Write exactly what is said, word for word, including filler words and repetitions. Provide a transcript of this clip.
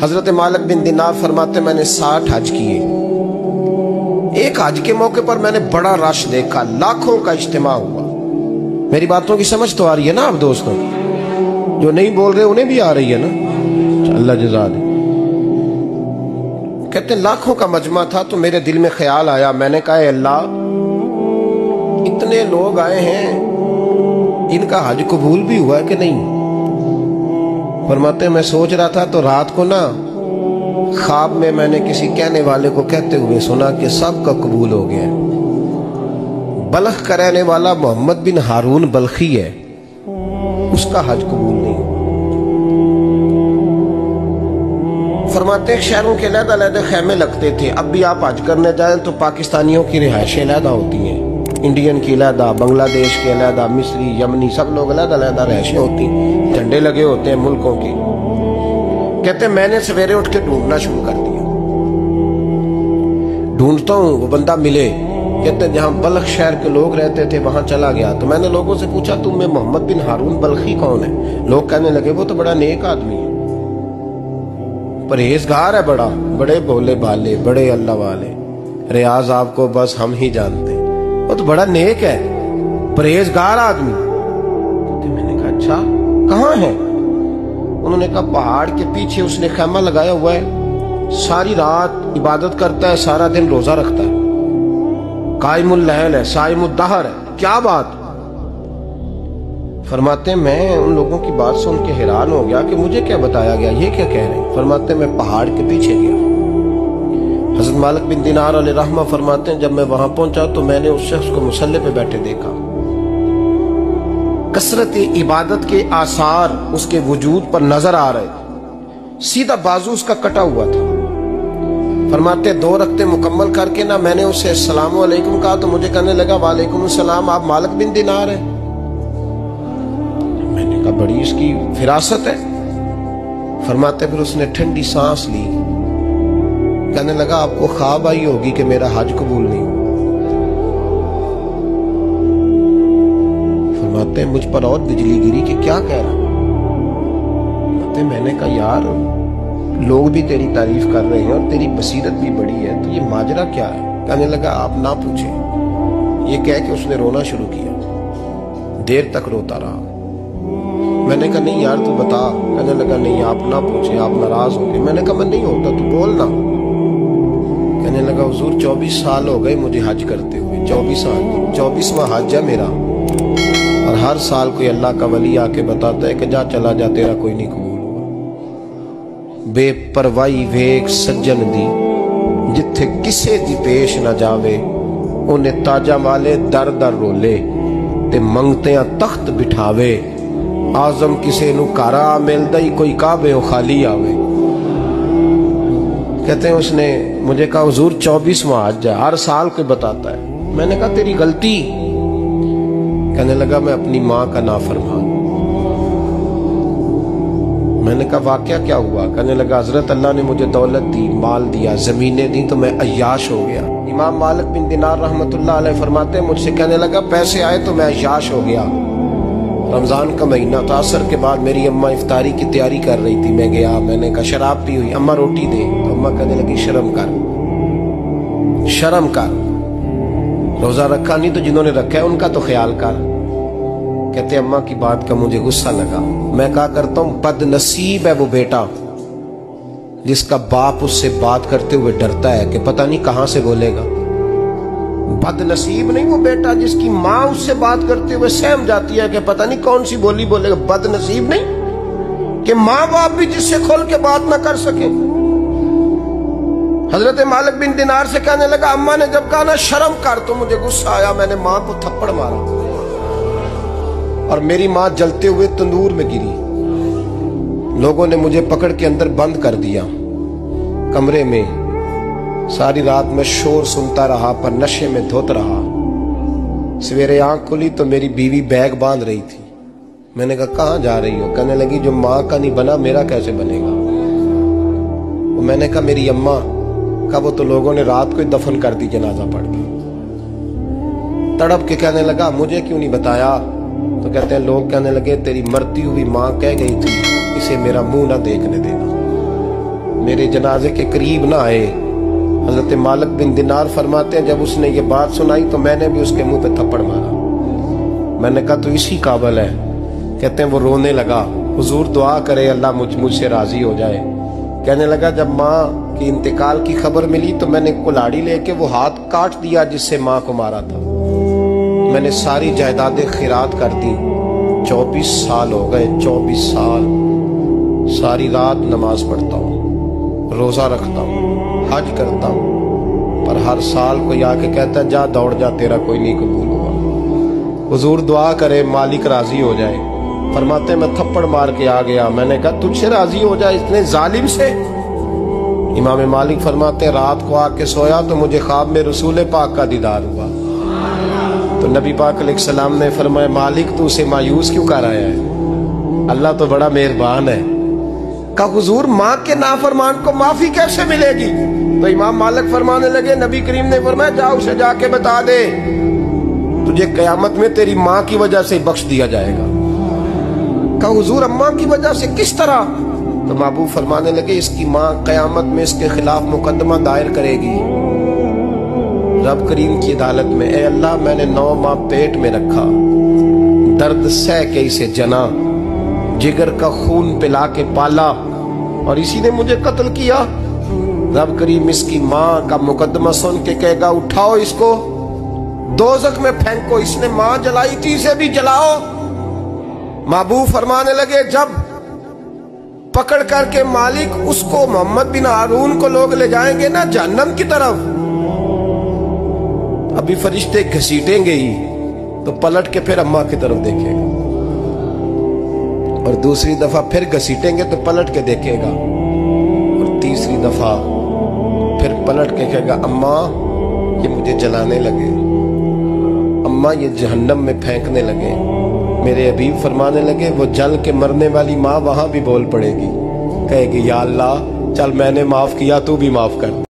हजरत मालिक बिन दिनार फरमाते मैंने साठ हज किए। एक हज के मौके पर मैंने बड़ा रश देखा, लाखों का इज्तिमा हुआ। मेरी बातों की समझ तो आ रही है ना आप दोस्तों? जो नहीं बोल रहे उन्हें भी आ रही है ना? अल्लाह जज़ा दे। कहते लाखों का मजमा था तो मेरे दिल में ख्याल आया, मैंने कहा अल्लाह इतने लोग आए हैं, इनका हज कबूल भी हुआ है कि नहीं? फरमाते मैं सोच रहा था तो रात को ना ख्वाब में मैंने किसी कहने वाले को कहते हुए सुना कि सब का कबूल हो गया। बल्ख का रहने वाला मोहम्मद बिन हारून बल्खी है, उसका हज कबूल नहीं। फरमाते शहरों के अलग अलग खेमे लगते थे। अब भी आप हज करने जाए तो पाकिस्तानियों की रिहायशें अलग होती हैं, इंडियन की अलहदा, बांग्लादेश के अलहदा, मिस्री, यमनी, सब लोग अलग अलग रहायशें होती, झंडे लगे होते हैं मुल्कों के। कहते मैंने सवेरे उठ के ढूंढना शुरू कर दिया, ढूंढता हूं वो बंदा मिले। कहते जहां बल्ख शहर के लोग रहते थे वहां चला गया तो मैंने लोगों से पूछा तुम में मोहम्मद बिन हारून बल्खी कौन है? लोग कहने लगे वो तो बड़ा नेक आदमी है, परहेजगार है, बड़ा बड़े भोले भाले, बड़े अल्लाह वाले, रियाज आपको बस हम ही जानते, वो तो बड़ा नेक है, परहेजगार आदमी। तो मैंने कहा अच्छा कहाँ है? उन्होंने कहा पहाड़ के पीछे उसने खैमा लगाया हुआ है, सारी रात इबादत करता है, सारा दिन रोजा रखता है, कायमुल लैल है, साइमुद दहर है। क्या बात? फरमाते मैं उन लोगों की बात सुन के हैरान हो गया कि मुझे क्या बताया गया, ये क्या कह रहे हैं? फरमाते मैं पहाड़ के पीछे गया। हज़रत मालिक बिन दिनार अलैहि रहमा फरमाते हैं जब मैं वहां पहुंचा तो मैंने उस शख्स को मुसल्ले पे बैठे देखा। कसरत इबादत के आसार उसके वजूद पर नजर आ रहे, सीधा बाजू उसका कटा हुआ था। फरमाते दो रखते मुकम्मल करके ना मैंने उसे अस्सलाम वालेकुम कहा तो मुझे कहने लगा वालेकुम सलाम, आप मालिक बिन दिनार है? मैंने कहा बड़ी इसकी फिरासत है। फरमाते फिर उसने ठंडी सांस ली, कहने लगा आपको ख्वाब आई होगी कि मेरा हज कबूल नहीं। फरमाते मुझ पर और बिजली गिरी कि क्या कह रहा? फरमाते मैंने कहा यार लोग भी तेरी तारीफ कर रहे हैं और तेरी बसीरत भी बड़ी है, तो ये माजरा क्या है? कहने लगा आप ना पूछे। ये कह के उसने रोना शुरू किया, देर तक रोता रहा। मैंने कहा नहीं यार तू बता। कहने लगा नहीं आप ना पूछे, आप नाराज हो गए। मैंने कहा मैं नहीं होता, तू बोल ना। कहने लगा हुजूर चौबीस साल हो गए मुझे हज करते हुए, चौबीस साल चौबीसवां हज है मेरा, और हर साल कोई अल्लाह का वली आके बताता है कि जा चला जा तेरा कोई नहीं कबूल हुआ। बेपरवाही वेख सज्जन दी जिथे किसे दी पेश न जावे, उन्हें ताजा वाले दर दर रोले ते मंगते तख्त बिठावे। आजम किसे नु कारा मिलदा ही कोई काबे खाली आवे। कहते हैं उसने मुझे कहा हुजूर चौबीसवां हज है, हर साल कोई बताता है। मैंने कहा तेरी गलती। कहने लगा मैं अपनी माँ का नाफरमान। मैंने कहा वाकया क्या हुआ? कहने लगा हजरत अल्लाह ने मुझे दौलत दी, माल दिया, जमीनें दी तो मैं अय्याश हो गया। इमाम मालिक बिन दिनार रहमतुल्लाह अलैह फरमाते हैं मुझसे कहने लगा पैसे आए तो मैं अय्याश हो गया। रमजान का महीना था, असर के बाद मेरी अम्मा इफ्तारी की तैयारी कर रही थी, मैं गया, मैंने कहा शराब पी हुई, अम्मा रोटी दे, तो अम्मा कहने लगी शर्म कर, शर्म कर, रोजा रखा नहीं तो जिन्होंने रखा है उनका तो ख्याल कर। कहते अम्मा की बात का मुझे गुस्सा लगा। मैं कहा करता हूं बदनसीब है वो बेटा जिसका बाप उससे बात करते हुए डरता है कि पता नहीं कहां से बोलेगा। बदनसीब नहीं वो बेटा जिसकी माँ उससे बात करते हुए सहम जाती है कि पता नहीं कौन सी बोली बोलेगा। बदनसीब नहीं कि माँ बाप भी जिससे खोल के बात ना कर सके। हजरत मालिक बिन दिनार से कहने लगा अम्मा ने जब कहा ना शर्म कर तो मुझे गुस्सा आया, मैंने माँ को थप्पड़ मारा और मेरी माँ जलते हुए तंदूर में गिरी। लोगों ने मुझे पकड़ के अंदर बंद कर दिया कमरे में। सारी रात में शोर सुनता रहा पर नशे में धोत रहा। सवेरे आंख खुली तो मेरी बीवी बैग बांध रही थी। मैंने कहा कहाँ जा रही हो? कहने लगी जो माँ का नहीं बना मेरा कैसे बनेगा? वो मैंने कहा मेरी अम्मा का वो तो लोगों ने रात को ही दफन कर दी जनाजा पढ़ के। तड़प के कहने लगा मुझे क्यों नहीं बताया? तो कहते हैं लोग कहने लगे तेरी मरती हुई माँ कह गई थी इसे मेरा मुंह ना देखने देना। मेरे जनाजे के करीब ना आए। हजरत मालिक बिन दिनार फरमाते हैं, जब उसने ये बात सुनाई तो मैंने भी उसके मुंह पे थप्पड़ मारा। मैंने कहा तो इसी काबिल है। कहते हैं वो रोने लगा, हुजूर दुआ करे अल्लाह मुझ मुझसे राजी हो जाए। कहने लगा जब माँ की इंतकाल की खबर मिली तो मैंने कुल्हाड़ी लेके वो हाथ काट दिया जिससे माँ को मारा था। मैंने सारी जायदादें खिरात कर दी। चौबीस साल हो गए, चौबीस साल सारी रात नमाज पढ़ता हूँ, रोजा रखता हूँ, हज करता हूँ, पर हर साल कोई आके कहता है जा दौड़ जा, तेरा कोई नहीं कबूल हुआ। हुजूर दुआ करे मालिक राजी हो जाए। फरमाते मैं थप्पड़ मार के आ गया। मैंने कहा तुझसे राजी हो जाए इतने जालिम से? इमाम मालिक फरमाते रात को आके सोया तो मुझे ख्वाब में रसूल पाक का दीदार हुआ। तो नबी पाक अलैहिस्सलाम ने फरमाया मालिक तू उसे मायूस क्यों कर आया है? अल्लाह तो बड़ा मेहरबान है। का हुजूर माँ के नाफरमान को माफी कैसे मिलेगी? तो इमाम मालिक फरमाने लगे नबी करीम ने फरमाया जा उसे जाके बता दे तुझे कयामत में तेरी माँ की वजह से बख्श दिया जाएगा। का हुजूर अम्मा की वजह से किस तरह? तो महबूब फरमाने लगे इसकी माँ कयामत में इसके खिलाफ मुकदमा दायर करेगी रब करीम की अदालत में। ए अल्लाह मैंने नौ माह पेट में रखा, दर्द सह के इसे जना, जिगर का खून पिला के पाला और इसी ने मुझे कत्ल किया। रब करीम इसकी माँ का मुकदमा सुन के कहेगा उठाओ इसको दोज़ख में फेंको, इसने माँ जलाई थी इसे भी जलाओ। महबूब फरमाने लगे जब पकड़ करके मालिक उसको मोहम्मद बिन हारून को लोग ले जाएंगे ना जहन्नम की तरफ, अभी फरिश्ते घसीटेंगे ही तो पलट के फिर अम्मा की तरफ देखेगा और दूसरी दफा फिर घसीटेंगे तो पलट के देखेगा और तीसरी दफा फिर पलट के कहेगा अम्मा ये मुझे जलाने लगे, अम्मा ये जहन्नम में फेंकने लगे। मेरे हबीब फरमाने लगे वो जल के मरने वाली माँ वहां भी बोल पड़ेगी, कहेगी या अल्लाह चल मैंने माफ किया तू भी माफ कर।